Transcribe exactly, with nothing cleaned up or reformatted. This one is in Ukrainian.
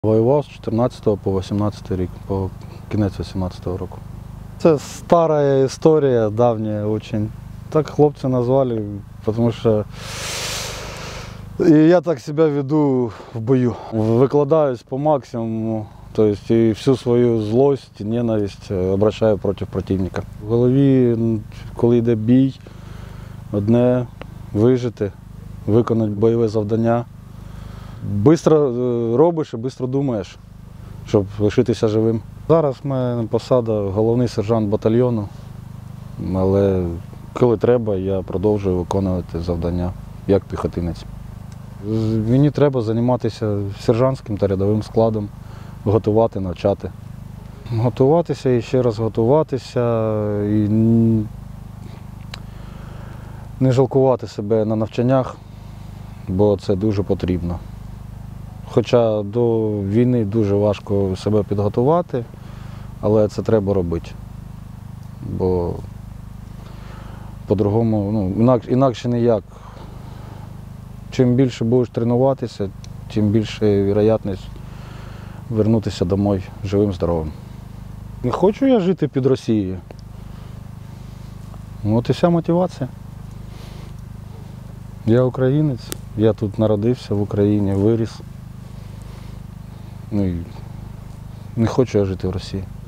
Воював з чотирнадцятого по вісімнадцятий рік, по кінець вісімнадцятого року. Це стара історія, давня дуже. Так хлопці назвали, тому що і я так себе веду в бою. Викладаюсь по максимуму, тобто і всю свою злость, ненависть обращаю проти противника. В голові, коли йде бій, одне – вижити, виконати бойове завдання. Швидко робиш і швидко думаєш, щоб лишитися живим. Зараз в мене посада головний сержант батальйону, але коли треба, я продовжую виконувати завдання як піхотинець. Мені треба займатися сержантським та рядовим складом, готувати, навчати. Готуватися і ще раз готуватися, і не жалкувати себе на навчаннях, бо це дуже потрібно. Хоча до війни дуже важко себе підготувати, але це треба робити. Бо по-другому, ну, інакше, інакше ніяк. Чим більше будеш тренуватися, тим більше вірогідність повернутися домой живим-здоровим. Не хочу я жити під Росією. От і вся мотивація. Я українець, я тут народився в Україні, виріс. Ну і не хочу я жити в Росії.